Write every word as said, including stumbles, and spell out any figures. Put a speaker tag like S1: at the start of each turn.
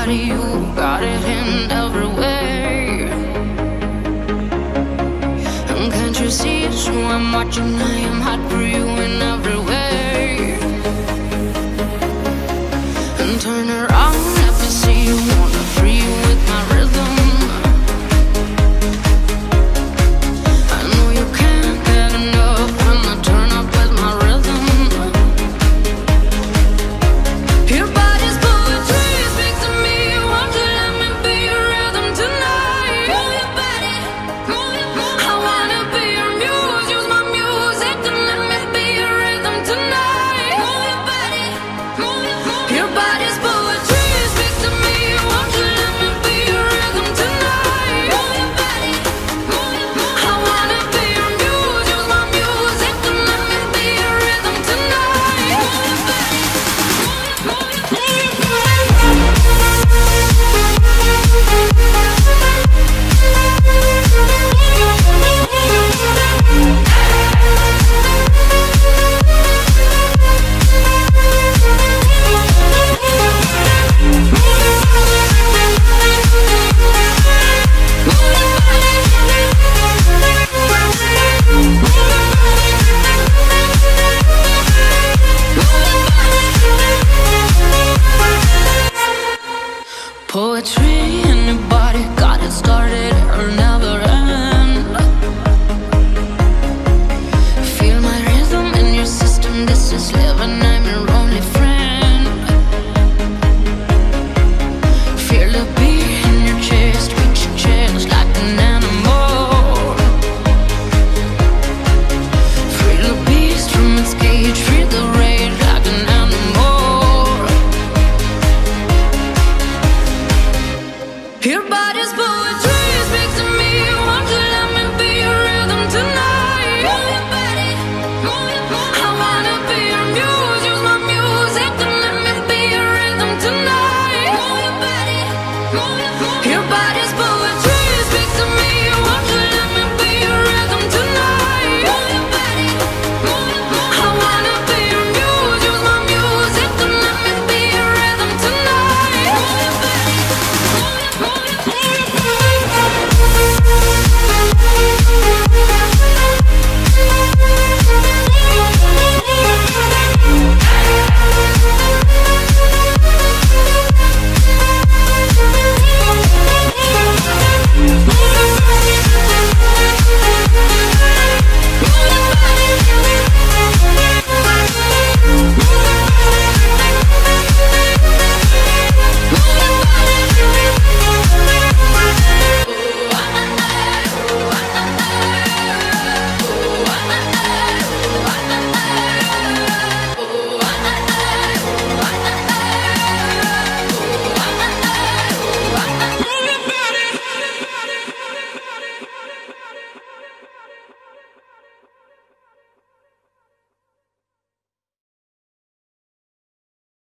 S1: body, you got it in every way. And can't you see it's who I'm watching? I am hot for you in every way. And turn around, let me see you. Wanna free you with my rhythm. I know you can't get enough when I turn up with my rhythm. Your body's poetry, speak to me. Won't you let me be your rhythm tonight? Move your body, move your body. I wanna be your muse, use my music to let me be your rhythm tonight. Move your body, move your body. Your body's poetry, speak to me. Won't you let me be your rhythm tonight? Move your body, move your body. I wanna be your muse, use my music to let me be your rhythm tonight. Move your body, move your body. Poetry in your body, got it started, it'll never end. Feel my rhythm in your system, this is living, I'm your only friend. Feel the beat in your chest, reach your chest like an animal. Free the beast from its cage, free the rage like an animal. Your body